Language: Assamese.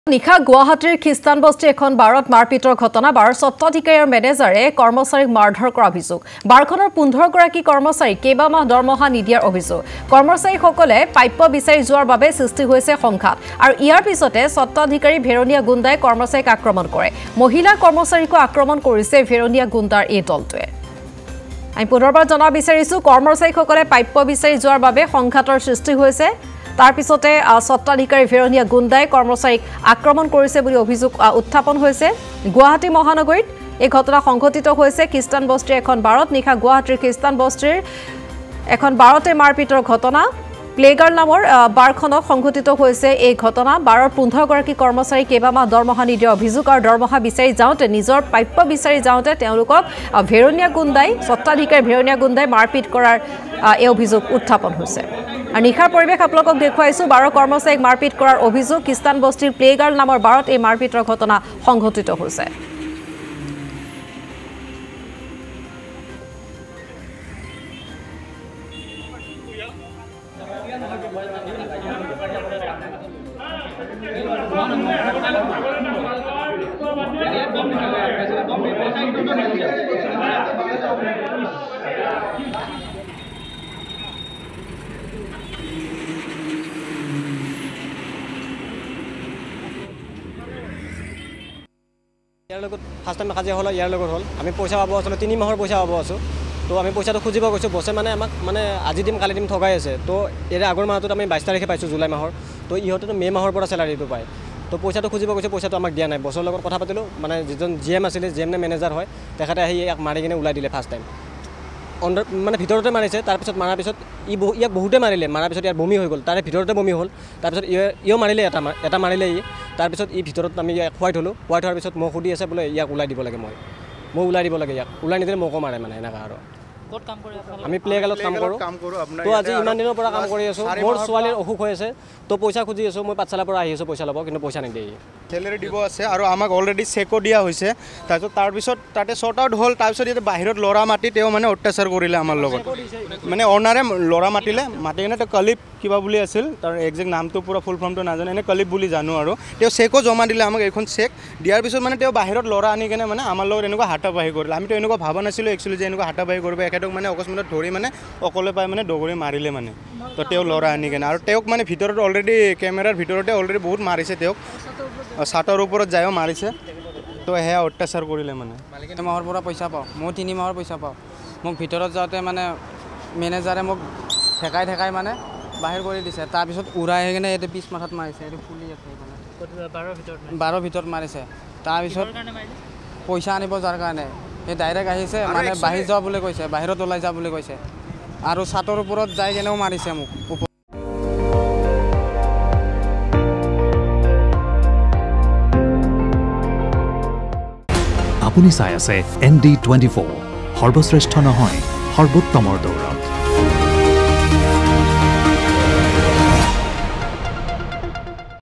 নিশা গুৱাহাটীৰ খ্ৰীষ্টান বস্তি এখন বাৰত মাৰপিটৰ ঘটনা বাৰ স্বত্বাধিকাৰীৰ মেনেজাৰে কৰ্মচাৰীক মাৰধৰ কৰা অভিযোগ বাৰখনৰ 15 গৰাকী কৰ্মচাৰী কেইবামাহ দৰমহা নিদিয়াৰ অভিযোগ কৰ্মচাৰীসকলে প্ৰাপ্য বিচাৰি যোৱাৰ বাবে সৃষ্টি হৈছে সংঘাত আৰু ইয়াৰ পিছতে স্বত্বাধিকাৰী ভেৰনিয়া গুণ্ডাই কৰ্মচাৰীক আক্ৰমণ কৰে মহিলা কৰ্মচাৰীকো আক্ৰমণ কৰিছে ভেৰনিয়া গুণ্ডাৰ এই দলটোৱে আমি পুনৰবাৰ জনা বিচাৰিছো কৰ্মচাৰীসকলে প্ৰাপ্য বিচাৰি যোৱাৰ বাবে সংঘাতৰ সৃষ্টি হৈছে তাৰ পিছতে স্বত্বাধিকাৰী ভেৰনিয়া গুণ্ডাই কৰ্মচাৰীক আক্ৰমণ কৰিছে বুলি অভিযোগ উত্থাপন হৈছে গুৱাহাটী মহানগৰীত এই ঘটনা সংঘটিত হৈছে খ্ৰীষ্টান বস্তিৰ এখন বাৰত নিশা গুৱাহাটীৰ খ্ৰীষ্টান বস্তিৰ এখন বাৰতে মাৰপিটৰ ঘটনা প্লেগাৰ নামৰ বাৰখনত সংঘটিত হৈছে এই ঘটনা বাৰৰ 15 গৰাকী কৰ্মচাৰী কেইবামাহ দৰমহা নিদিয়াৰ অভিযোগ আৰু দৰমহা বিচাৰি যাওঁতে নিজৰ প্ৰাপ্য বিচাৰি যাওঁতে তেওঁলোকক ভেৰনিয়া গুণ্ডাই স্বত্বাধিকাৰী ভেৰনিয়া গুণ্ডাই মাৰপিট কৰাৰ এই অভিযোগ উত্থাপন হৈছে আৰু নিশাৰ পৰিৱেশ আপোনালোকক দেখুৱাইছো বাৰ কৰ্মচাৰীক মাৰপিট কৰাৰ অভিযোগ খ্ৰীষ্টান বস্তিৰ প্লেগাৰ নামৰ বাৰত এই মাৰপিটৰ ঘটনা সংঘটিত হৈছে ইয়াৰ লগত ফাৰ্ষ্ট টাইম কাজিয়া হ'ল ইয়াৰ লগত হ'ল আমি পইচা পাব আছিলোঁ 3 মাহৰ পইচা পাব আছোঁ তো আমি পইচাটো খুজিব গৈছোঁ বছে মানে আমাক মানে আজি দিম কালি দিম ঠগাই আছে তো এৰে আগৰ মাহটোত আমি 22 তাৰিখে পাইছোঁ জুলাই মাহৰ তো ইহঁতেতো মে' মাহৰ পৰা চেলাৰীটো পায় তো পইচাটো খুজিব গৈছে পইচাটো আমাক দিয়া নাই বছৰ লগত কথা পাতিলোঁ মানে যিজন জিএম আছিলে জিএম নে মেনেজাৰ হয় তেখেতে আহি ইয়াক মাৰি কিনে ওলাই দিলে ফাৰ্ষ্ট টাইম মানে ভিতৰতে মাৰিছে তাৰপিছত মাৰাৰ পিছত ইয়াক বহুতে মাৰিলে মাৰাৰ পিছত ইয়াৰ বমি হৈ গ'ল তাৰে ভিতৰতে বমি হ'ল তাৰপিছত ইও মাৰিলে এটা মাৰিলে তাৰপিছত ভিতৰত আমি ইয়াক খুৱাই থ'লোঁ খুৱাই থোৱাৰ পিছত মোক সুধি আছে বোলে ইয়াক ওলাই দিব লাগে মই ওলাই দিব লাগে ইয়াক ওলাই নিদিলে মোকো মাৰে মানে এনেকুৱা আৰু আমি প্লেগালত কাম কৰোঁ তো আজি ইমান দিনৰ পৰা কাম কৰি আছোঁ মোৰ ছোৱালীৰ অসুখ হৈ আছে তো পইচা খুজি আছোঁ মই পাঠশালাৰ পৰা আহি আছোঁ পইচা ল'ব কিন্তু পইচা নিদিয়ে চেলেৰি দিব আছে আৰু আমাক অলৰেডি চেকো দিয়া হৈছে তাৰপিছত তাতে শ্বৰ্ট আউট হ'ল তাৰপিছত ইয়াতে বাহিৰত ল'ৰা মাতি তেওঁ মানে অত্যাচাৰ কৰিলে আমাৰ লগত মানে অনাৰে ল'ৰা মাতি কিনে তেওঁ কলিপ কিবা বুলি আছিল তাৰ একজেক্ট নামটো পুৰা ফুল ফৰ্মটো নাজানো এনে কলিপ বুলি জানো আৰু তেওঁ চেকো জমা দিলে আমাক এইখন চেক দিয়াৰ পিছত মানে তেওঁ বাহিৰত ল'ৰা আনি কিনে মানে আমাৰ লগত এনেকুৱা হাতাবাহি কৰিলে আমিতো এনেকুৱা ভাবা নাছিলোঁ একচুৱেলি যে এনেকুৱা হাতাবাহি কৰিব এখেতক মানে অকস্মাতত ধৰি মানে অকলে পাই মানে দগৰি মাৰিলে মানে তো তেওঁ ল'ৰা আনি কিনে আৰু তেওঁক মানে ভিতৰত অলৰেডি কেমেৰাৰ ভিতৰতে অলৰেডি বহুত মাৰিছে তেওঁক ছাতৰ ওপৰত যায়ও মাৰিছে তো সেয়া অত্যাচাৰ কৰিলে মানে 2 মাহৰ পৰা পইচা পাওঁ মই 3 মাহৰ পইচা পাওঁ মোক ভিতৰত যাওঁতে মানে মেনেজাৰে মোক ঠেকাই মানে বাহিৰ কৰি দিছে তাৰপিছত উৰাই আহি কিনে এইটো পিছ মাথাত মাৰিছে এইটো ফুলি আছে বাৰৰ ভিতৰত মাৰিছে তাৰপিছত পইচা আনিব যাৰ কাৰণে এই ডাইৰেক্ট আহিছে মানে বাহিৰ যোৱা বুলি কৈছে বাহিৰত ওলাই যা বুলি কৈছে আৰু ছাতৰ ওপৰত যাই কিনেও মাৰিছে মোক আপুনি চাই আছে ND24 সৰ্বশ্ৰেষ্ঠ নহয় সৰ্বোত্তমৰ দৌৰত